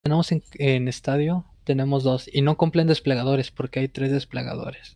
Tenemos en estadio, tenemos dos. Y no cumplen desplegadores porque hay 3 desplegadores.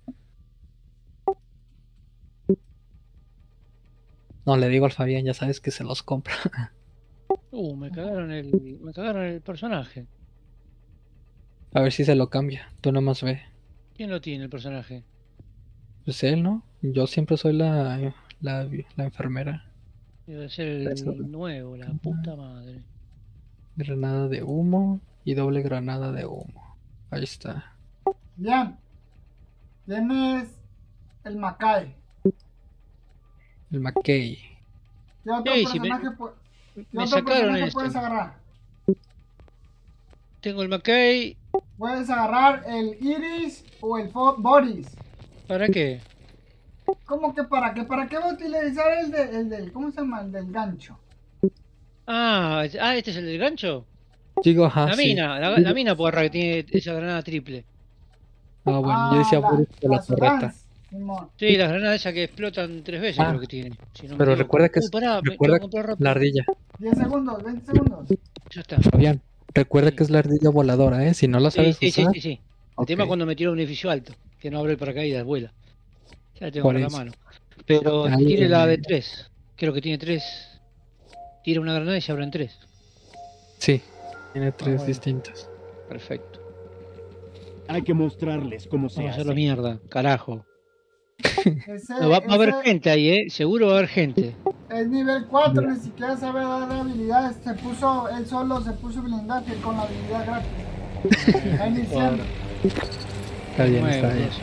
No, le digo al Fabián, ya sabes que se los compra. me cagaron el personaje. A ver si se lo cambia. Tú nomás ve. ¿Quién lo tiene el personaje? Pues él, ¿no? Yo siempre soy la enfermera. Debe ser Eso. el nuevo, la puta madre. Granada de humo y doble granada de humo. Ahí está. Bien. Tienes el Mackay. El McKay. ¿Qué otro Ey, si personaje, me ¿qué otro sacaron personaje esto. puedes agarrar? Tengo el McKay. Puedes agarrar el Iris o el Boris. ¿Para qué? ¿Cómo que para qué? ¿Para qué va a utilizar el del, ¿cómo se llama? El del gancho. ¿Este es el del gancho? Digo, ajá, La sí. mina, la mina porra que tiene esa granada triple. Ah, bueno, yo decía Boris de la las torreta. Lance, Simón. Sí, las granadas esas que explotan 3 veces creo que tiene. Si no me Pero equivoco. recuerda que Pará, me tengo recuerda que comprar rápido. la ardilla. 10 segundos, 20 segundos. Ya está. Fabián, recuerda Sí. que es la ardilla voladora, ¿eh? Si no la sabes Sí. usar, El ok. tema es cuando me tiro a un edificio alto, que no abre el paracaídas, vuela. Ya la tengo Por por la eso. mano. Pero Ahí, tiene la de 3. Creo que tiene 3. Tira una granada y se abren 3. Sí, tiene 3 bueno. distintas. Perfecto. Hay que mostrarles cómo se Vamos a hace. hacerlo mierda, carajo. Ese, No, va a haber ese gente ahí, seguro va a haber gente. es nivel 4, ni siquiera sabe dar habilidades. Él solo se puso blindaje con la habilidad gratis. Está iniciando. Está bien, Bueno, está bien. no sé.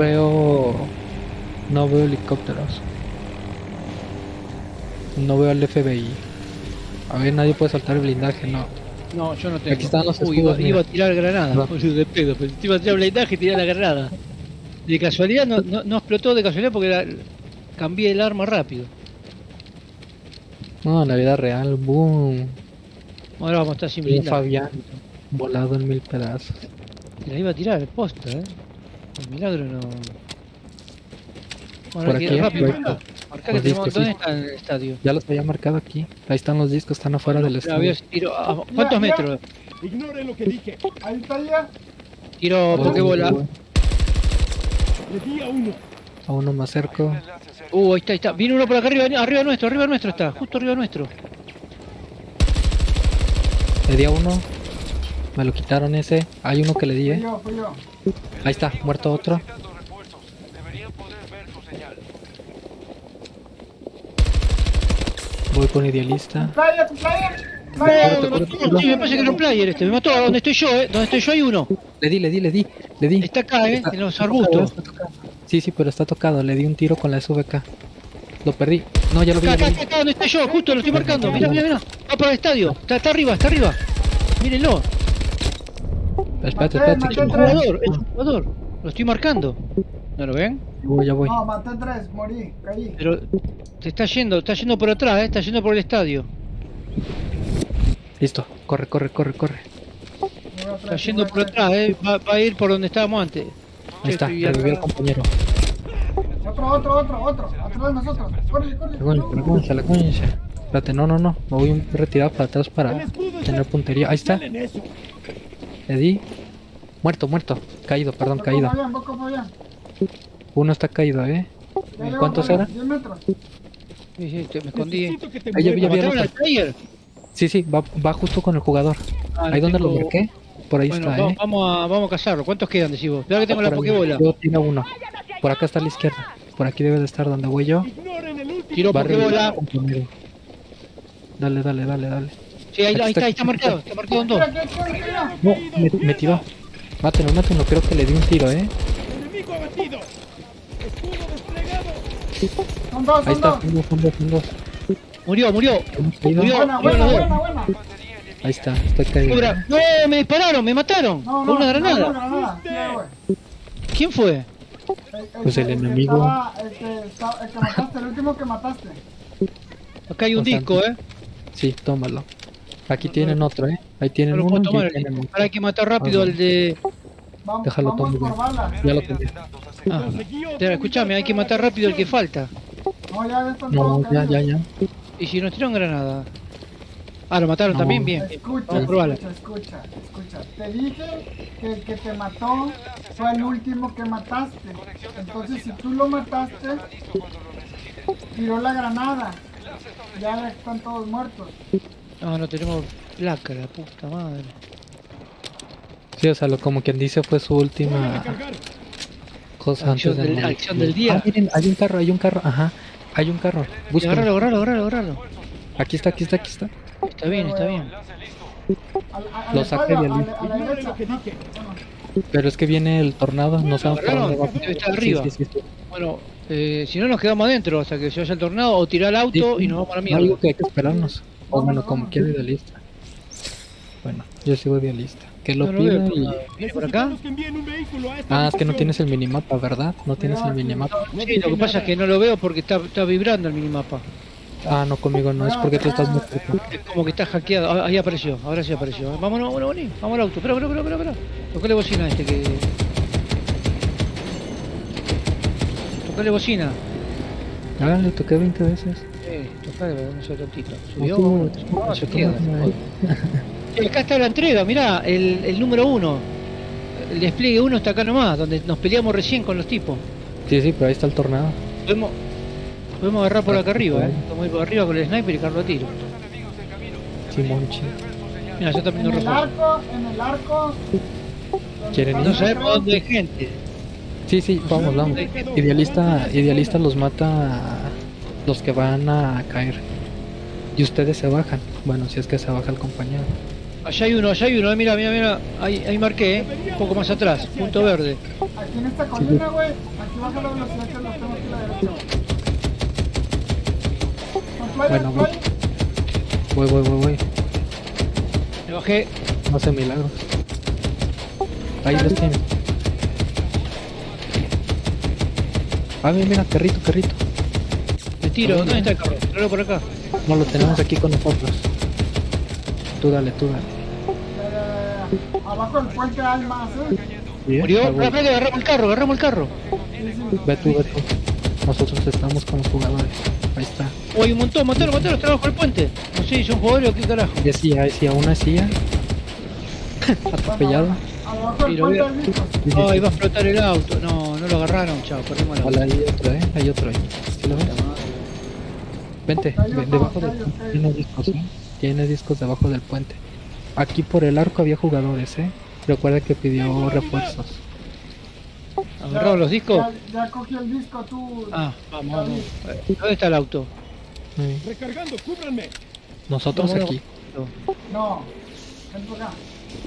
No veo helicópteros. No veo al FBI. A ver, nadie puede saltar el blindaje, no. No, yo no tengo. Aquí están los Uy, escudos, iba a mira. tirar granada, No. boludo, de pedo. Pero te iba a tirar blindaje y tirar la granada. De casualidad no explotó de casualidad porque cambié el arma rápido. No, en la vida real, boom. Ahora vamos a estar sin Y blindaje. Fabián volado en 1000 pedazos. Te la iba a tirar, posta, El milagro no. Bueno, Por hay que aquí, ir rápido. por Marcá Los que tenemos. discos, ¿Dónde sí. está el estadio? Ya los había marcado aquí. Ahí están los discos, están afuera del Espera, voy a estadio. tiro. ¿Cuántos Mira, metros? Ignoren lo que dije. Ahí está ya. Tiro Oh, Pokébola. Le di a uno. A uno más cerco. Ahí está. Viene uno por acá arriba nuestro está. Justo arriba nuestro. Le di a uno. Me lo quitaron ese. Hay uno que le di, Fui yo. Ahí está, muerto otro. Voy con idealista. Tu player. Me mató. Sí, me parece que era un player este. Me mató a donde estoy yo, Donde estoy yo hay uno. Le di. Está acá, Está- en los está arbustos. tocado. Sí, pero está tocado. Le di un tiro con la SVK. Lo perdí. No, ya lo vi. Acá donde estoy yo, justo lo estoy marcando. Mirá. Va para el estadio. Está arriba. Mírenlo. Espérate. Maté Es un tres. jugador. Lo estoy marcando. ¿No lo ven? Ya voy. No, maté 3, morí, caí. Pero te está yendo por atrás, Está yendo por el estadio. Listo. Corre. Está yendo por atrás, Va a ir por donde estábamos antes. Ahí está. Estoy bien. Revivió al compañero. Otro. Atrás de nosotros. Corre. La concha. Espérate, no. Me voy retirado para atrás para tener puntería. Ahí está. En eso. Le di. Muerto. Caído. Boco Fabián. Uno está caído, Ya llegó, ¿Cuántos Fabián, eran? 10 metros. Sí, me escondí. Necesito que te Ahí ya muevas. vi el ¿Mataron otro. al player? Sí, va justo con el jugador. Ahí donde lo marqué. Por ahí Bueno, está, vamos a cazarlo. ¿Cuántos quedan, decís vos? Claro que tengo la Por ahí. Pokébola. Yo tiro uno. Por acá está a la izquierda. Por aquí debe de estar donde voy yo. Ignoren el último. Tiro Va a revivir Pokébola. al compañero. Dale. Sí, ahí Aquí está marcado. Está marcado en dos. Aquí. No, me tiró. Mátelo. Creo que le di un tiro, Enemigo abatido. Escudo desplegado. Ahí está, Son dos. son dos. Murió. Hemos caído. Murió. Buena. Ahí está, estoy caído. Cobra. No, me dispararon, me mataron. No, Con una granada. Ya, güey. ¿Quién fue? Pues el enemigo. El que mataste, el último que mataste. Acá hay un Bastante. disco, Sí, tómalo. Aquí tienen otro, Ahí tienen No lo uno puedo y tomar. ahí tienen otro. Ahora hay que matar rápido Ah, al de. Déjalo Vamos tomar. por balas. Ya lo tengo. Conseguí otro. Espera, escuchame, hay que matar rápido al que falta. No, ya están No, todos caídos. ya. Y si nos tiran granada. Ah, lo mataron No. también, bien. Escucha, Vamos a probarla. escucha. Te dije que el que te mató fue el último que mataste. Entonces, si tú lo mataste, tiró la granada. Ya están todos muertos. No, no tenemos placa, la puta madre. Sí, o sea, como quien dice fue su última Cargar. cosa antes de morir. Acción del día. Ah, miren, hay un carro, ajá. Hay un carro. Búsquenlo. Agárralo. Aquí está. Está bien. Lo saqué de a ahí. la Ignore derecha. lo que dije. Pero es que viene el tornado, no sabemos para Agarraron, dónde va. debe estar arriba. Sí. Bueno, si no nos quedamos adentro hasta que se vaya el tornado o tirar el auto Sí, y nos vamos a la No mierda. digo que hay que esperarnos. O bueno, como Vámonos. quiera idealista. Bueno, yo sigo idealista. Que lo No lo veo el pida y... tornado. ¿Viene por acá? Necesitamos que envíen un vehículo a esta Ah, es que no ubicación. tienes el minimapa, ¿verdad? No tienes el minimapa. Sí, lo que pasa es que no lo veo porque está vibrando el minimapa. Ah, no, conmigo no, es porque tú estás muy cerca. Es como que está hackeado. Ah, ahí apareció, ahora sí apareció. Vámonos, vení. Vamos al auto. Espera. Tocale bocina a este que... Tocale bocina. Ah, le toqué 20 veces. Tocale, no sea tontito. No, Subió, tú, vamos, se tú, queda. tú, Acá está la entrega, mirá, el número 1. El despliegue 1 está acá nomás, donde nos peleamos recién con los tipos. Sí, pero ahí está el tornado. Podemos agarrar por acá arriba, Podemos ir por arriba con el sniper y cargarlo a tiro. Simonchi. Mira, yo también En no el refuerzo. arco. ¿Quieren No ir? sabemos dónde hay gente. Sí, vamos. Idealista los mata a los que van a caer. Y ustedes se bajan. Bueno, si es que se baja el compañero. Allá hay uno, mira. Ahí marqué, un poco más atrás, punto verde. Aquí en esta colina, güey. Aquí baja la velocidad que los tengo aquí a la derecha. Bueno, voy. Me bajé. No hace milagros. Ahí los tienen. Ah, mira, carrito. Me tiro, ¿dónde está el carro? Tíralo por acá. No, lo tenemos aquí con nosotros. Tú dale. Abajo del puente hay más, Bien, Murió, está bueno. rápido, agarramos el carro. Ve tú. Nosotros estamos con los jugadores. Ahí está. Oh, hay un montón, mataron, está bajo el puente. No sé si son jugadores o qué carajo. Decía, una decía. Atropellado. Abajo del Sí, lo puente veo. hay discos. Ay, va a explotar el auto. No lo agarraron, chao, perdimos la Hola, hay otro ahí. ¿Sí lo ves? Vente, debajo del puente. Tiene discos, ¿eh? Tiene discos debajo del puente. Aquí por el arco había jugadores, ¿eh? Recuerda que pidió refuerzos. ¿Agarraron los discos? Ya cogí el disco, tú. Ah, vamos. ¿Dónde está el auto? Recargando, cúbranme. Nosotros Vamos, aquí. No. Ven por acá.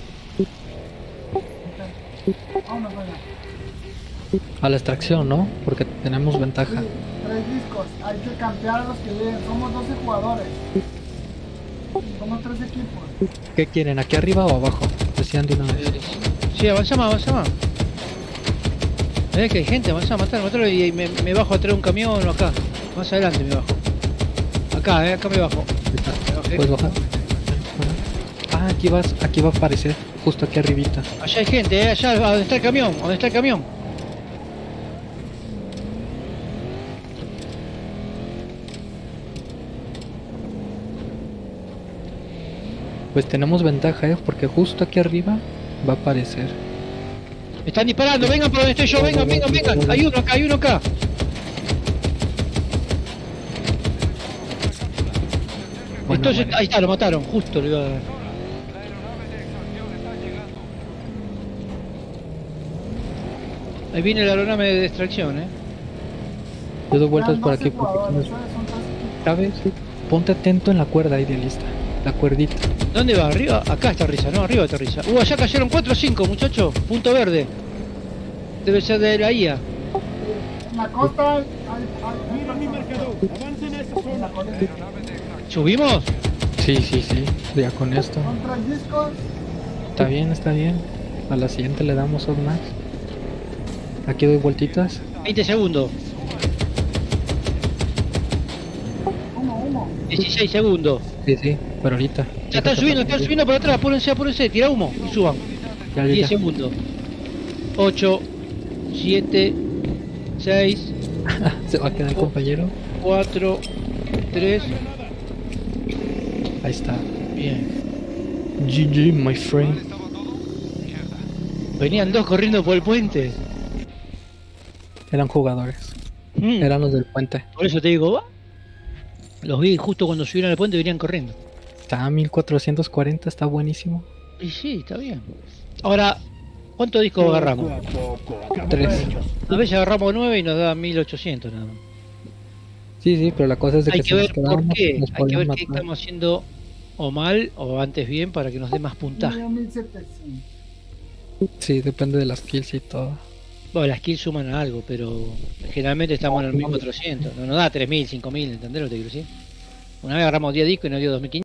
Vámonos allá. A la extracción, ¿no? Porque tenemos ventaja. Sí, 3 discos. Hay que campear a los que lleguen. Somos 12 jugadores. Somos 3 equipos. ¿Qué quieren? ¿Aquí arriba o abajo? Decían de una vez. Sí, avanza más. ¿Ves que hay gente? Avanza, matalo y me bajo a traer un camión o acá. Más adelante me bajo. Acá me bajo. ¿Puedes bajar? Ah, aquí va a aparecer. Justo aquí arribita. Allá hay gente, allá, donde está el camión. Pues tenemos ventaja, porque justo aquí arriba va a aparecer. Me están disparando, vengan por donde estoy yo, vengan. Hay uno acá. Bueno, Entonces, bueno. ahí está, lo mataron, justo lo iba a dar. Ahí viene la aeronave de extracción, Yo doy vueltas Eran por 12 aquí porque jugadores, tienes- Son 3 equipos. ¿sabes? Ponte atento en la cuerda, idealista. La cuerdita. ¿Dónde va? ¿Arriba? Acá está Risa, ¿no? Arriba está Risa. Allá cayeron 4 o 5, muchachos. Punto verde. Debe ser de la IA. En la costa hay Mira mi marcador. Avancen a esa en la zona. colina. ¿Subimos? Sí. Ya con esto. Son 3 discos. Está bien. A la siguiente le damos otro más. Aquí doy vueltitas. 20 segundos. Humo. 16 segundos. Sí, pero ahorita. Ya están subiendo por atrás. Apúrense. Tira humo y suban. Ya. 10 segundos. 8, 7, 6, Se va a quedar el compañero. 4, 3. Ahí está. Bien. GG, my friend. Venían dos corriendo por el puente. Eran jugadores. Mm, Eran los del puente. Por eso te digo, "Va". Los vi justo cuando subieron al puente, venían corriendo. Está a 1440, está buenísimo. Y sí, está bien. Ahora, ¿cuántos discos agarramos? Poco a poco. 3. A veces agarramos 9 y nos da 1800 nada más. Sí, sí, pero la cosa es de Hay que que si nos ver por quedábamos, qué. nos Hay que podían ver qué matar. estamos haciendo o mal o antes bien para que nos dé más puntaje. Tenía 1700. Sí, depende de las kills y todo. Bueno, las kills suman a algo, pero generalmente estamos en el 1400. No nos da 3000, 5000, ¿entendés lo que te quiero decir? Una vez agarramos 10 discos y nos dio 2500.